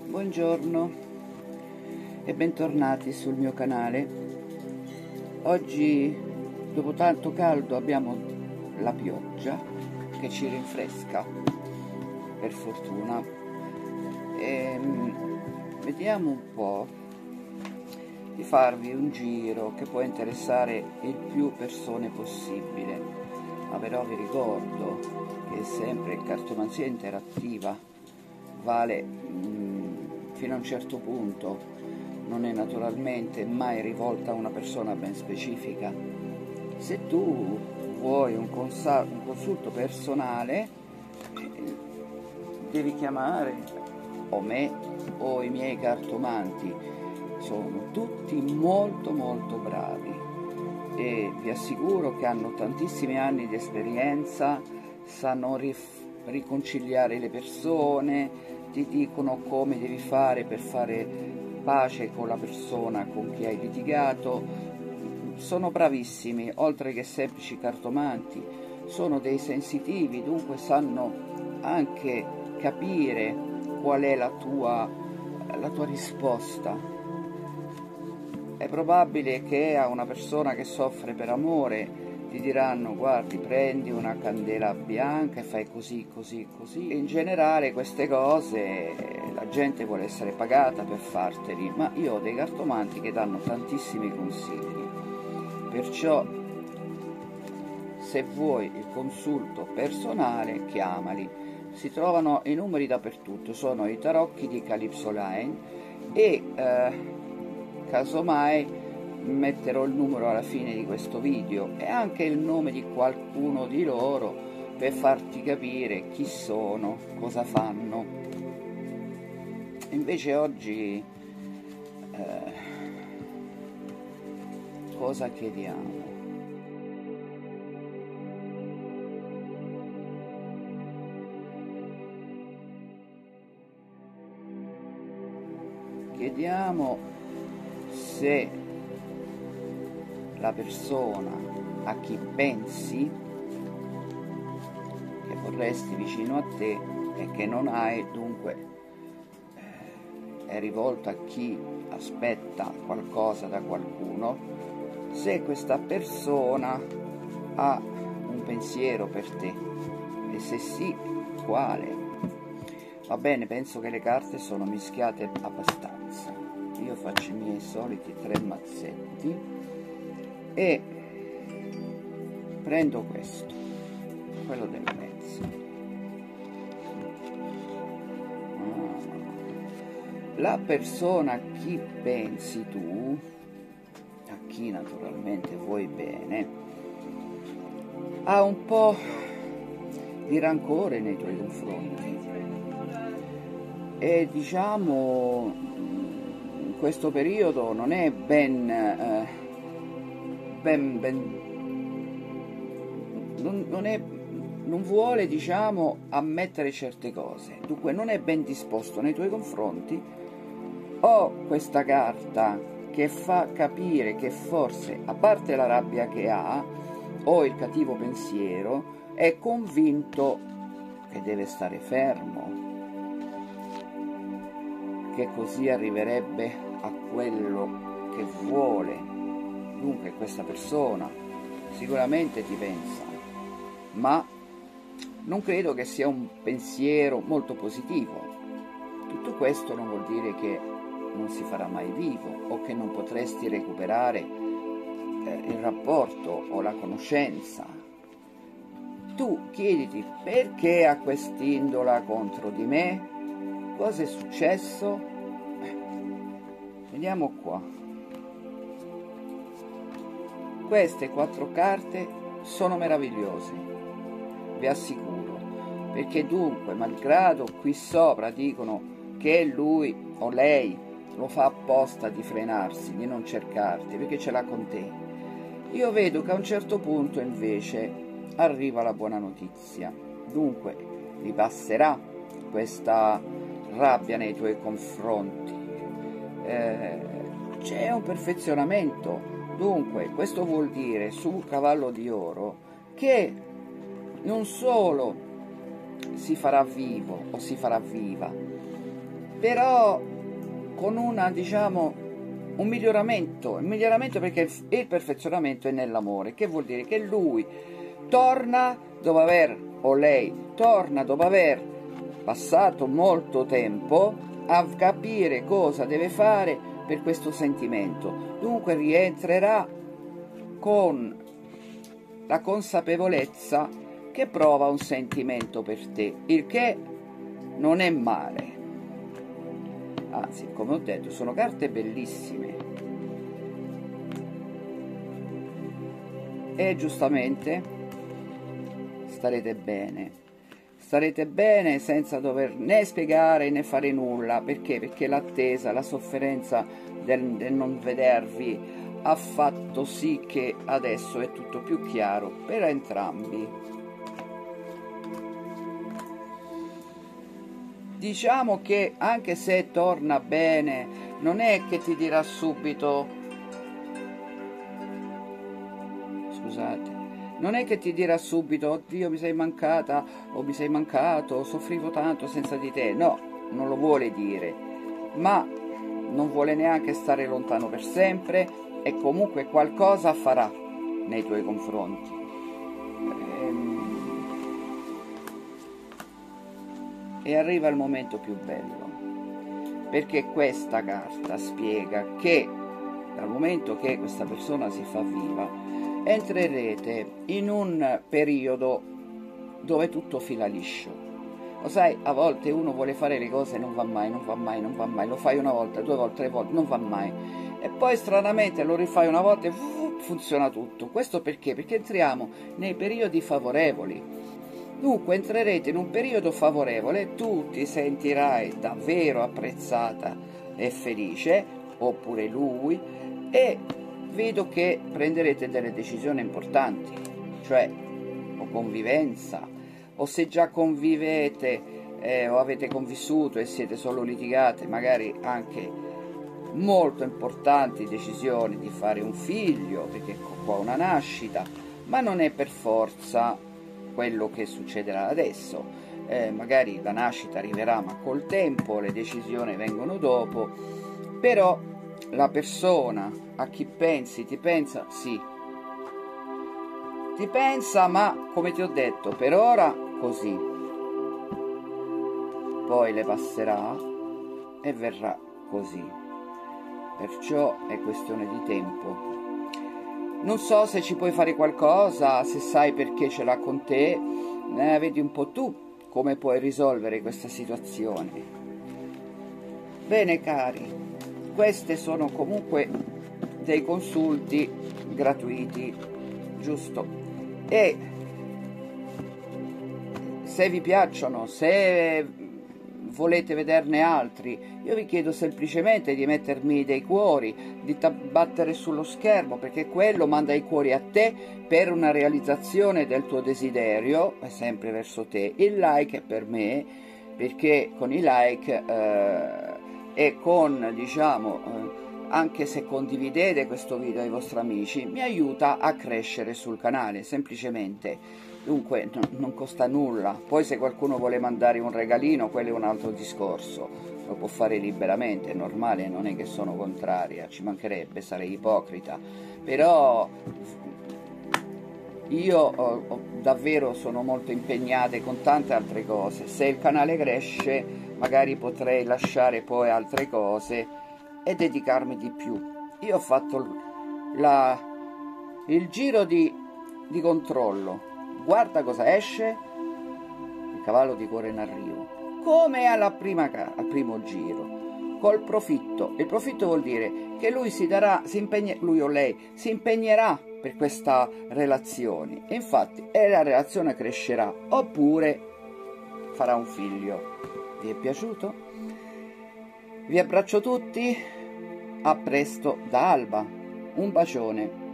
Buongiorno e bentornati sul mio canale. Oggi, dopo tanto caldo, abbiamo la pioggia che ci rinfresca, per fortuna. Vediamo un po' di farvi un giro che può interessare il più persone possibile, ma però vi ricordo che sempre cartomanzia interattiva vale fino a un certo punto, non è naturalmente mai rivolta a una persona ben specifica. Se tu vuoi un consulto personale, devi chiamare o me o i miei cartomanti. Sono tutti molto bravi e vi assicuro che hanno tantissimi anni di esperienza, sanno riconciliare le persone, ti dicono come devi fare per fare pace con la persona con chi hai litigato. Sono bravissimi, oltre che semplici cartomanti, sono dei sensitivi, dunque sanno anche capire qual è la tua risposta. È probabile che a una persona che soffre per amore ti diranno: guardi, prendi una candela bianca e fai così, così, così. In generale queste cose la gente vuole essere pagata per farteli, ma io ho dei cartomanti che danno tantissimi consigli. Perciò, se vuoi il consulto personale, chiamali. Si trovano i numeri dappertutto, sono i tarocchi di Calypso Line e casomai metterò il numero alla fine di questo video e anche il nome di qualcuno di loro per farti capire chi sono, cosa fanno. Invece oggi cosa chiediamo? Chiediamo se la persona a chi pensi che vorresti vicino a te e che non hai, dunque è rivolta a chi aspetta qualcosa da qualcuno, se questa persona ha un pensiero per te e se sì, quale. Va bene, penso che le carte sono mischiate abbastanza. Io faccio i miei soliti 3 mazzetti e prendo questo, quello del mezzo. La persona a chi pensi tu, a chi naturalmente vuoi bene, ha un po' di rancore nei tuoi confronti e diciamo in questo periodo non è non vuole, diciamo, ammettere certe cose, dunque non è ben disposto nei tuoi confronti. Ho questa carta che fa capire che forse, a parte la rabbia che ha o il cattivo pensiero, è convinto che deve stare fermo, che così arriverebbe a quello che vuole. Dunque questa persona sicuramente ti pensa, ma non credo che sia un pensiero molto positivo. Tutto questo non vuol dire che non si farà mai vivo o che non potresti recuperare il rapporto o la conoscenza. Tu chiediti: perché ha quest'indola contro di me? Cosa è successo? Vediamo qua. Queste 4 carte sono meravigliose, vi assicuro, perché dunque, malgrado qui sopra dicono che lui o lei lo fa apposta di frenarsi, di non cercarti, perché ce l'ha con te, io vedo che a un certo punto invece arriva la buona notizia. Dunque gli passerà questa rabbia nei tuoi confronti, c'è un perfezionamento. Dunque questo vuol dire, sul cavallo di oro, che non solo si farà vivo o si farà viva, però con una, diciamo, un miglioramento, perché il perfezionamento è nell'amore, che vuol dire che lui torna dopo aver, o lei torna dopo aver passato molto tempo a capire cosa deve fare per questo sentimento. Dunque rientrerà con la consapevolezza che prova un sentimento per te, il che non è male. Anzi, come ho detto, sono carte bellissime. E giustamente starete bene senza dover né spiegare né fare nulla. Perché? Perché l'attesa, la sofferenza del non vedervi ha fatto sì che adesso è tutto più chiaro per entrambi. Diciamo che anche se torna bene, non è che ti dirà subito, scusate, non è che ti dirà subito, oddio mi sei mancata o mi sei mancato, soffrivo tanto senza di te. No, non lo vuole dire, ma non vuole neanche stare lontano per sempre, e comunque qualcosa farà nei tuoi confronti. E arriva il momento più bello, perché questa carta spiega che dal momento che questa persona si fa viva, entrerete in un periodo dove tutto fila liscio. Lo sai, a volte uno vuole fare le cose e non va mai, lo fai una volta, 2 volte, 3 volte, non va mai, e poi stranamente lo rifai una volta e funziona tutto. Questo perché? Perché entriamo nei periodi favorevoli. Dunque entrerete in un periodo favorevole, tu ti sentirai davvero apprezzata e felice, oppure lui, e vedo che prenderete delle decisioni importanti, cioè o convivenza, o se già convivete o avete convissuto e siete solo litigate, magari anche molto importanti decisioni di fare un figlio, perché qua una nascita, ma non è per forza quello che succederà adesso. Magari la nascita arriverà ma col tempo, le decisioni vengono dopo, però la persona a chi pensi ti pensa, sì, ti pensa, ma come ti ho detto, per ora così, poi le passerà e verrà così, perciò è questione di tempo. Non so se ci puoi fare qualcosa, se sai perché ce l'ha con te, vedi un po' tu come puoi risolvere questa situazione. Bene cari, questi sono comunque dei consulti gratuiti, giusto? E se vi piacciono, se volete vederne altri, io vi chiedo semplicemente di mettermi dei cuori, di battere sullo schermo, perché quello manda i cuori a te per una realizzazione del tuo desiderio, è sempre verso te. Il like è per me, perché con i like e con, diciamo, anche se condividete questo video ai vostri amici, mi aiuta a crescere sul canale, semplicemente. Dunque non costa nulla. Poi se qualcuno vuole mandare un regalino, quello è un altro discorso, lo può fare liberamente, è normale, non è che sono contraria, ci mancherebbe, sarei ipocrita, però io davvero sono molto impegnata con tante altre cose. Se il canale cresce magari potrei lasciare poi altre cose e dedicarmi di più. Io ho fatto il giro di controllo. Guarda cosa esce, il cavallo di cuore in arrivo, come al primo giro, col profitto. Il profitto vuol dire che lui lui o lei si impegnerà per questa relazione, e infatti la relazione crescerà, oppure farà un figlio. Vi è piaciuto? Vi abbraccio tutti, a presto da Alba, un bacione.